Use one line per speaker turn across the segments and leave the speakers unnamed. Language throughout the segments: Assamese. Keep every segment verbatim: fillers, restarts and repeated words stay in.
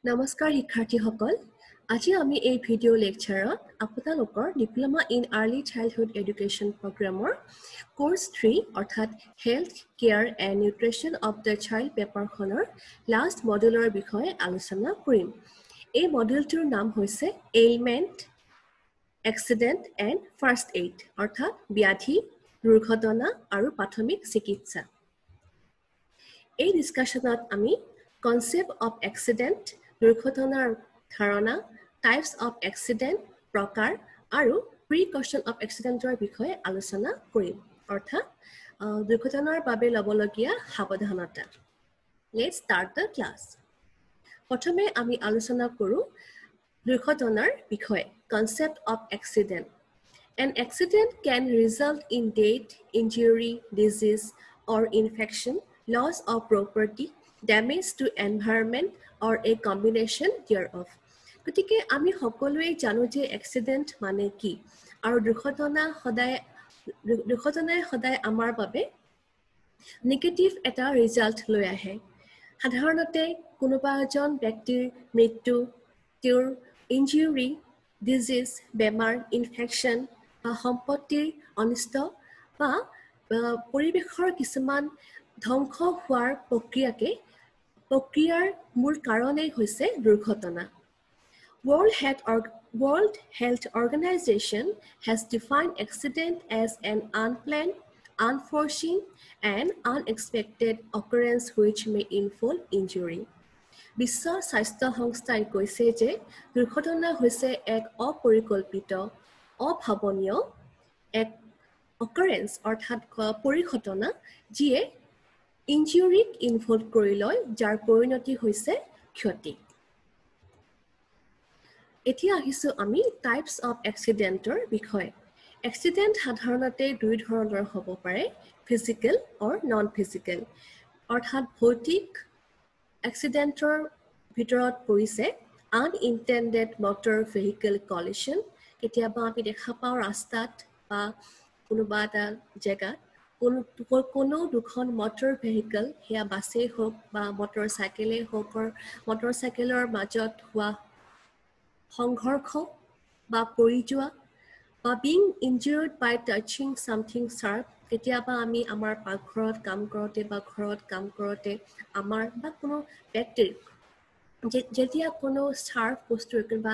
নমস্কাৰ শিক্ষাৰ্থীসকল আজি আমি এই ভিডিও লেকচাৰত আপোনালোকৰ diploma in early childhood education প্ৰগ্ৰামৰ কোৰ্স থ্ৰী অৰ্থাৎ health care and nutrition of the child পেপাৰখনৰ লাষ্ট মডুলৰ বিষয়ে আলোচনা কৰিম। এই মডুলটোৰ নাম হৈছে ailment accident and first aid অৰ্থাৎ ব্যাধি দুৰ্ঘটনা আৰু প্ৰাথমিক চিকিৎসা। এই ডিছকাশ্যনত আমি কনচেপ্ট অফ এক্সিডেণ্ট দুৰ্ঘটনাৰ ধাৰণা টাইপছ অফ এক্সিডেণ্ট প্ৰকাৰ আৰু প্ৰিকশ্যন অফ এক্সিডেণ্টৰ বিষয়ে আলোচনা কৰিম অৰ্থাৎ দুৰ্ঘটনাৰ বাবে ল'বলগীয়া সাৱধানতা। Let's start the class. প্ৰথমে আমি আলোচনা কৰোঁ দুৰ্ঘটনাৰ বিষয়ে concept of accident. An accident can result in death, injury, disease, or infection, loss of property, damage to environment, or a combination thereof. গতিকে আমি সকলোৱে জানো যে এক্সিডেণ্ট মানে কি আৰু দুৰ্ঘটনা সদায় দুৰ্ঘটনাই সদায় আমাৰ বাবে নেগেটিভ এটা ৰিজাল্ট লৈ আহে। সাধাৰণতে কোনোবা এজন ব্যক্তিৰ মৃত্যু, তেওঁৰ ইনজুৰি, ডিজিজ, বেমাৰ, ইনফেকশ্যন বা সম্পত্তিৰ অনিষ্ট বা পৰিৱেশৰ কিছুমান ধ্বংস হোৱাৰ প্ৰক্ৰিয়াকে প্ৰক্ৰিয়াৰ মূল কাৰণেই হৈছে দুৰ্ঘটনা। World Health, Org- World Health Organization has defined accident as an unplanned, unforeseen, and unexpected occurrence which may involve injury. বিশ্ব স্বাস্থ্য সংস্থাই কৈছে যে দুৰ্ঘটনা হৈছে এক অপৰিকল্পিত অভাৱনীয় এক অকাৰেন্স অৰ্থাৎ পৰিঘটনা যিয়ে ইনজুৰিক ইনভলভ কৰি লয় যাৰ পৰিণতি হৈছে ক্ষতি। এতিয়া আহিছোঁ আমি টাইপছ অফ এক্সিডেণ্টৰ বিষয়ে। এক্সিডেণ্ট সাধাৰণতে দুই ধৰণৰ হ'ব পাৰে, ফিজিকেল অৰ নন ফিজিকেল অৰ্থাৎ ভৌতিক এক্সিডেণ্টৰ ভিতৰত পৰিছে আনইণ্টেণ্ডেড মটৰ ভেহিকেল কলিশ্যন। কেতিয়াবা আমি দেখা পাওঁ ৰাস্তাত বা কোনোবা এটা জেগাত কোনো কোনো দুখন মটৰ ভেহিকেল সেয়া বাছেই হওক বা মটৰ চাইকেলেই হওক মটৰ চাইকেলৰ মাজত হোৱা সংঘৰ্ষ বা পৰি যোৱা বা being injured by touching something sharp. কেতিয়াবা আমি আমাৰ পাকঘৰত কাম কৰোঁতে বা ঘৰত কাম কৰোঁতে আমাৰ বা কোনো ব্যক্তিৰ যেতিয়া কোনো ছাৰ্প বস্তু কোনোবা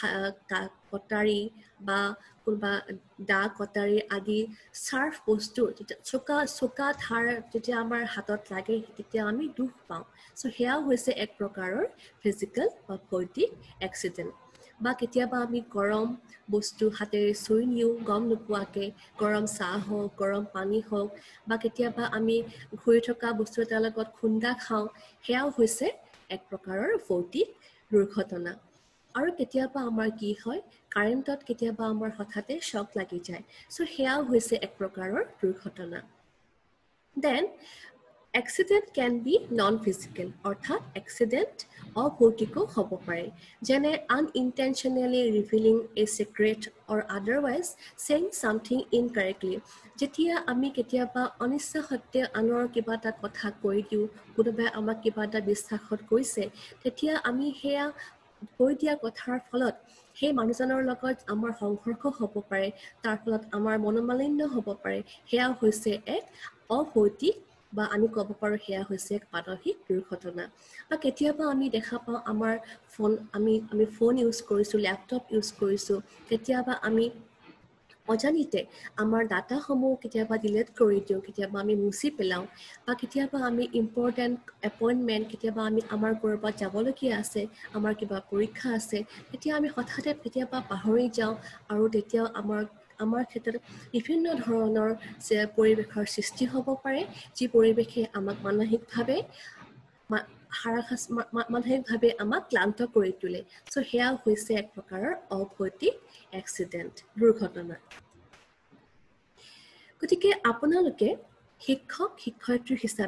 কটাৰী বা কোনোবা দা কটাৰী আদি ছাৰ্প বস্তু চোকা চোকা ধাৰ যেতিয়া আমাৰ হাতত লাগে তেতিয়া আমি দুখ পাওঁ। চ' সেয়াও হৈছে এক প্ৰকাৰৰ ফিজিকেল বা ভৌতিক এক্সিডেণ্ট। বা কেতিয়াবা আমি গৰম বস্তু হাতেৰে চুই নিওঁ গম নোপোৱাকৈ, গৰম চাহ হওক গৰম পানী হওক বা কেতিয়াবা আমি ঘূৰি থকা বস্তু এটাৰ লগত খুন্দা খাওঁ, সেয়াও হৈছে এক প্ৰকাৰৰ ভৌতিক দুৰ্ঘটনা। আৰু কেতিয়াবা আমাৰ কি হয় কাৰেণ্টত কেতিয়াবা আমাৰ হঠাতে শ্বক লাগি যায়, চ' সেয়াও হৈছে এক প্ৰকাৰৰ দুৰ্ঘটনা। Then accident can be non physical অৰ্থাৎ এক্সিডেণ্ট অভৌতিকো হ'ব পাৰে, যেনে unintentionally revealing a secret or otherwise saying something incorrectly. যেতিয়া আমি কেতিয়াবা অনিচ্ছা সত্ত্বে আনৰ কিবা এটা কথা কৈ দিওঁ, কোনোবাই আমাক কিবা এটা বিশ্বাসত কৈছে, তেতিয়া আমি সেয়া কৈ দিয়া কথাৰ ফলত সেই মানুহজনৰ লগত আমাৰ সংঘৰ্ষ হ'ব পাৰে, তাৰ ফলত আমাৰ মনোমালিন্য হ'ব পাৰে। সেয়া হৈছে এক অভৌতিক বা আমি ক'ব পাৰোঁ সেয়া হৈছে এক মানসিক দুৰ্ঘটনা। বা কেতিয়াবা আমি দেখা পাওঁ আমাৰ ফোন আমি আমি ফোন ইউজ কৰিছোঁ, লেপটপ ইউজ কৰিছোঁ, কেতিয়াবা আমি অজানিতে আমাৰ ডাটাসমূহ কেতিয়াবা ডিলিট কৰি দিওঁ, কেতিয়াবা আমি মুচি পেলাওঁ বা কেতিয়াবা আমি ইম্পৰ্টেণ্ট এপইণ্টমেণ্ট কেতিয়াবা আমি আমাৰ ক'ৰবাত যাবলগীয়া আছে, আমাৰ কিবা পৰীক্ষা আছে, তেতিয়া আমি হঠাতে কেতিয়াবা পাহৰি যাওঁ আৰু তেতিয়াও আমাৰ আমাৰ ক্ষেত্ৰত বিভিন্ন ধৰণৰ যে পৰিৱেশৰ সৃষ্টি হ'ব পাৰে, যি পৰিৱেশে আমাক মানসিকভাৱে হাৰাশাস মানসিকভাৱে আমাক ক্লান্ত কৰি তোলে। চ' সেয়া হৈছে এক প্ৰকাৰৰ অভৌতিক এক্সিডেণ্ট দুৰ্ঘটনা। গতিকে আপোনালোকে শিক্ষক শিক্ষয়িত্ৰী হিচাপে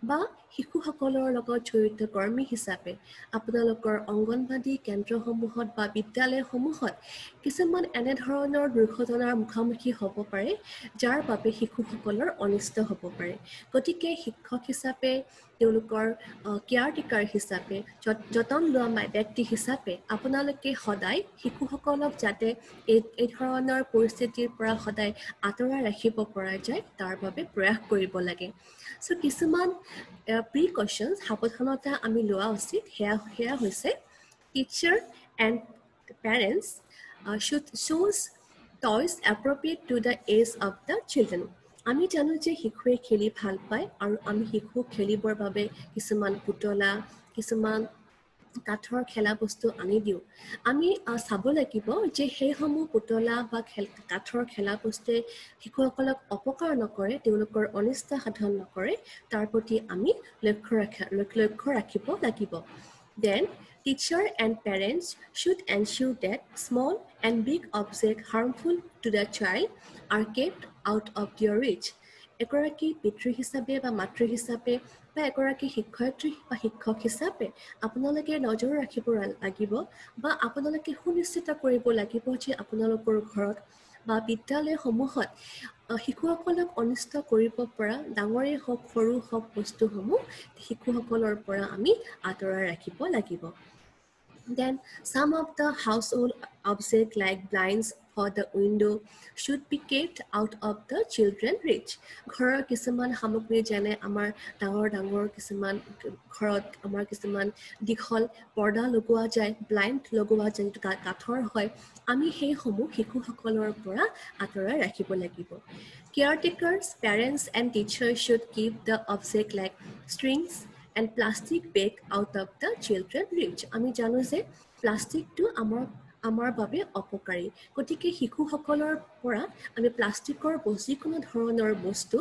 বা শিশুসকলৰ লগত জড়িত কৰ্মী হিচাপে আপোনালোকৰ অংগনবাদী কেন্দ্ৰসমূহত বা বিদ্যালয়সমূহত কিছুমান এনেধৰণৰ দুৰ্ঘটনাৰ মুখামুখি হ'ব পাৰে যাৰ বাবে শিশুসকলৰ অনিষ্ট হ'ব পাৰে গতিকে শিক্ষক হিচাপে তেওঁলোকৰ কেয়াৰ টেকাৰ হিচাপে যতন লোৱা ব্যক্তি হিচাপে আপোনালোকে সদায় শিশুসকলক যাতে এই এই ধৰণৰ পৰিস্থিতিৰ পৰা সদায় আঁতৰাই ৰাখিব পৰা যায় তাৰ বাবে প্ৰয়াস কৰিব লাগে সো কিছুমান প্ৰিকশ্যনছ সাৱধানতা আমি লোৱা উচিত সেয়া সেয়া হৈছে teacher and parents should choose toys appropriate to the age of the children আমি জানো যে শিশুৱে খেলি ভাল পায় আৰু আমি শিশুক খেলিবৰ বাবে কিছুমান পুতলা কিছুমান কাঠৰ খেলা বস্তু আনি দিওঁ আমি চাব লাগিব যে সেইসমূহ পুতলা বা খেল কাঠৰ খেলা বস্তুৱে শিশুসকলক অপকাৰ নকৰে তেওঁলোকৰ অনিষ্ট সাধন নকৰে তাৰ প্ৰতি আমি লক্ষ্য ৰাখা লক্ষ্য ৰাখিব লাগিব then teacher and parents should ensure that small and big objects harmful to the child are kept out of their reach এগৰাকী পিতৃ হিচাপে বা মাতৃ হিচাপে বা এগৰাকী শিক্ষয়িত্ৰী বা শিক্ষক হিচাপে আপোনালোকে নজৰ ৰাখিব লাগিব বা আপোনালোকে সুনিশ্চিত কৰিব লাগিব যে আপোনালোকৰ ঘৰত বা বিদ্যালয়সমূহত শিশুসকলক অনিষ্ট কৰিব পৰা ডাঙৰেই হওক সৰু হওক বস্তুসমূহ শিশুসকলৰ পৰা আমি আঁতৰাই ৰাখিব লাগিব Then some of the household objects like blinds for the window should be kept out of the children's reach. ঘৰৰ কিছুমান সামগ্ৰী যেনে আমাৰ ডাঙৰ ডাঙৰ কিছুমান ঘৰত আমাৰ কিছুমান দীঘল পৰ্দা লগোৱা যায় ব্লাইণ্ড লগোৱা যায় যিটো কাঠৰ হয় আমি সেইসমূহ শিশুসকলৰ পৰা আঁতৰাই ৰাখিব লাগিব Caretakers, parents and teachers should keep the object like strings and plastic bag out of the children reach. আমি জানো যে প্লাষ্টিকটো আমাৰ আমাৰ বাবে অপকাৰী গতিকে শিশুসকলৰ পৰা আমি প্লাষ্টিকৰ যিকোনো ধৰণৰ বস্তু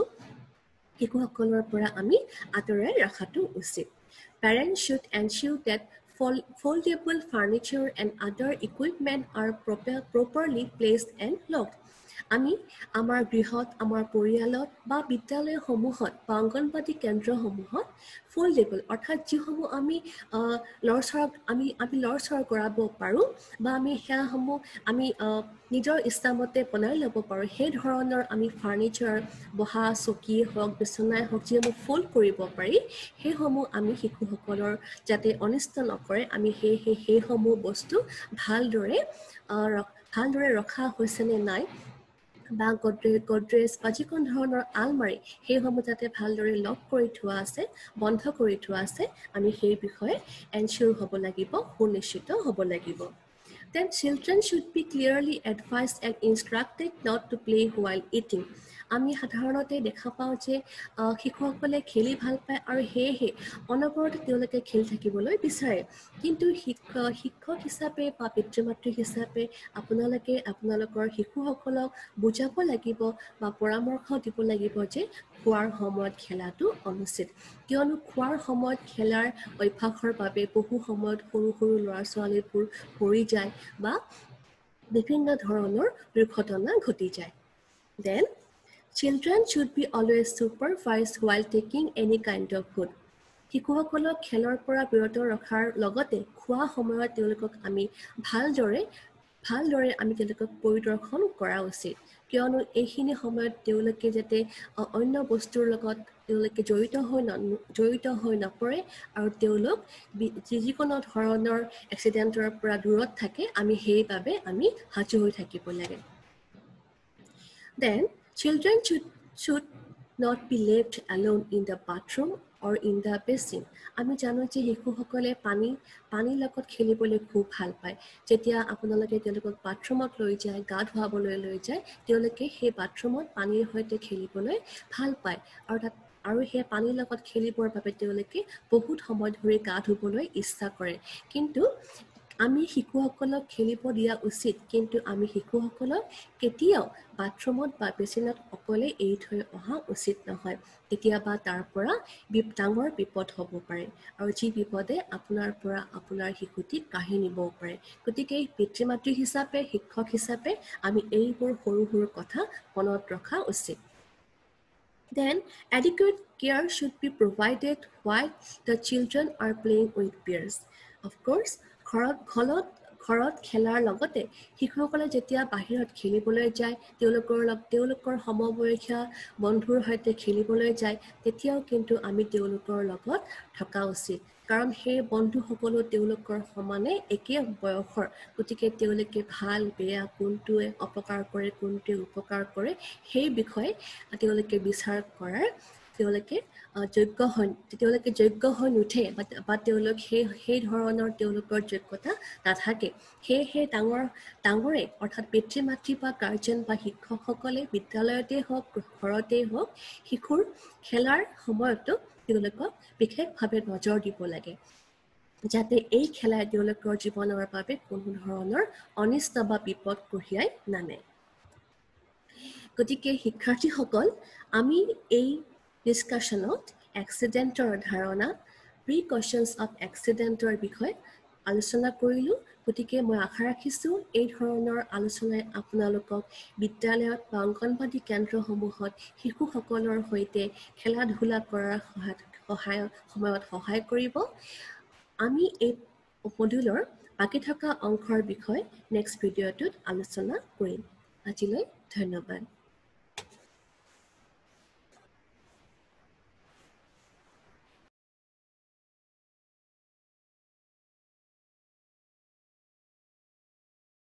শিশুসকলৰ পৰা আমি আঁতৰাই ৰখাটো উচিত Parents should ensure that foldable furniture and other equipment are proper, properly placed and locked. আমি আমাৰ গৃহত আমাৰ পৰিয়ালত বা বিদ্যালয়সমূহত বা অংগনবাদী কেন্দ্ৰসমূহত ফল্ডেবল অৰ্থাৎ যিসমূহ আমি ল'ৰা ছোৱালীক আমি আমি ল'ৰা ছোৱালী কৰাব পাৰোঁ বা আমি সেয়াসমূহ আমি নিজৰ ইচ্ছামতে বনাই ল'ব পাৰোঁ সেই ধৰণৰ আমি ফাৰ্নিচাৰ বহা চকী হওক বিচনাই হওক যিসমূহ ফল্ড কৰিব পাৰি সেইসমূহ আমি শিশুসকলৰ যাতে অনিষ্ট নকৰে আমি সেই সেই সেইসমূহ বস্তু ভালদৰে ভালদৰে ৰখা হৈছেনে নাই বা গড্ৰেজ গড্ৰেজ বা যিকোনো ধৰণৰ আলমাৰি সেইসমূহ যাতে ভালদৰে লক কৰি থোৱা আছে বন্ধ কৰি থোৱা আছে আমি সেই বিষয়ে এনচিয়ৰ হ'ব লাগিব সুনিশ্চিত হ'ব লাগিব Then children should be clearly advised and instructed not to play while eating. আমি সাধাৰণতে দেখা পাওঁ যে শিশুসকলে খেলি ভাল পায় আৰু সেয়েহে অনবৰতে তেওঁলোকে খেলি থাকিবলৈ বিচাৰে কিন্তু শিক্ষক হিচাপে বা পিতৃ মাতৃ হিচাপে আপোনালোকে আপোনালোকৰ শিশুসকলক বুজাব লাগিব বা পৰামৰ্শ দিব লাগিব যে খোৱাৰ সময়ত খেলাটো অনুচিত কিয়নো খোৱাৰ সময়ত খেলাৰ অভ্যাসৰ বাবে বহু সময়ত সৰু সৰু ল'ৰা ছোৱালীবোৰ পৰি যায় বা বিভিন্ন ধৰণৰ দুৰ্ঘটনা ঘটি যায় Then children should be always supervised while taking any kind of food. শিশুসকলক খেলৰ পৰা বিৰত ৰখাৰ লগতে খোৱা সময়ত তেওঁলোকক আমি ভালদৰে ভালদৰে আমি তেওঁলোকক পৰিদৰ্শন কৰা উচিত কিয়নো এইখিনি সময়ত তেওঁলোকে যাতে অন্য বস্তুৰ লগত তেওঁলোকে জড়িত হৈ জড়িত হৈ নপৰে আৰু তেওঁলোক যিকোনো ধৰণৰ এক্সিডেণ্টৰ পৰা দূৰত থাকে আমি সেইবাবে আমি সাজু হৈ থাকিব লাগে Then children should, should not be left alone in the bathroom or in the basin. আমি জানো যে শিশুসকলে পানী পানীৰ লগত খেলিবলৈ খুব ভাল পায় যেতিয়া আপোনালোকে তেওঁলোকক বাথৰুমত লৈ যায় গা ধুৱাবলৈ লৈ যায় তেওঁলোকে সেই বাথৰুমত পানীৰ সৈতে খেলিবলৈ ভাল পায় আৰু তাত আৰু সেই পানীৰ লগত খেলিবৰ বাবে তেওঁলোকে বহুত সময় ধৰি গা ধুবলৈ ইচ্ছা কৰে কিন্তু আমি শিশুসকলক খেলিব দিয়া উচিত কিন্তু আমি শিশুসকলক কেতিয়াও বাথৰুমত বা বেচিনত অকলে এৰি থৈ অহা উচিত নহয় কেতিয়াবা তাৰ পৰা ডাঙৰ বিপদ হ'ব পাৰে আৰু যি বিপদে আপোনাৰ পৰা আপোনাৰ শিশুটিক কাঢ়ি নিবও পাৰে গতিকে পিতৃ মাতৃ হিচাপে শিক্ষক হিচাপে আমি এইবোৰ সৰু সৰু কথা মনত ৰখা উচিত Then adequate care should be provided while the children are playing with peers. Of course, ঘৰত ঘৰত ঘৰত খেলাৰ লগতে শিশুসকলে যেতিয়া বাহিৰত খেলিবলৈ যায় তেওঁলোকৰ লগ তেওঁলোকৰ সমবয়সীয়া বন্ধুৰ সৈতে খেলিবলৈ যায় তেতিয়াও কিন্তু আমি তেওঁলোকৰ লগত থকা উচিত কাৰণ সেই বন্ধুসকলো তেওঁলোকৰ সমানে একে বয়সৰ গতিকে তেওঁলোকে ভাল বেয়া কোনটোৱে অপকাৰ কৰে কোনটোৱে উপকাৰ কৰে সেই বিষয়ে তেওঁলোকে বিচাৰ কৰাৰ তেওঁলোকে যোগ্য হয় তেওঁলোকে যোগ্য হৈ নুঠে বা তেওঁলোক সেই সেই ধৰণৰ তেওঁলোকৰ যোগ্যতা নাথাকে সেয়েহে ডাঙৰ ডাঙৰে অৰ্থাৎ পিতৃ মাতৃ বা গাৰ্জেন বা শিক্ষকসকলে বিদ্যালয়তে হওক ঘৰতে হওক শিশুৰ খেলাৰ সময়তো তেওঁলোকক বিশেষভাৱে নজৰ দিব লাগে যাতে এই খেলাই তেওঁলোকৰ জীৱনৰ বাবে কোনো ধৰণৰ অনিষ্ট বা বিপদ কঢ়িয়াই নানে গতিকে শিক্ষাৰ্থীসকল আমি এই ডিসকাশনত এক্সিডেন্টৰ ধাৰণা প্ৰিকশনছ অফ এক্সিডেন্টৰ বিষয়ে আলোচনা কৰিলো গতিকে মই আশা ৰাখিছো এই ধৰণৰ আলোচনাই আপোনালোকক বিদ্যালয়ত বা অংগনবাদী কেন্দ্ৰসমূহত শিশুসকলৰ সৈতে খেলা ধূলা কৰাৰ সহায় সময়ত সহায় কৰিব আমি এই মডুলৰ বাকি থকা অংশৰ বিষয়ে নেক্সট ভিডিঅ'টোত আলোচনা কৰিম আজিলৈ ধন্যবাদ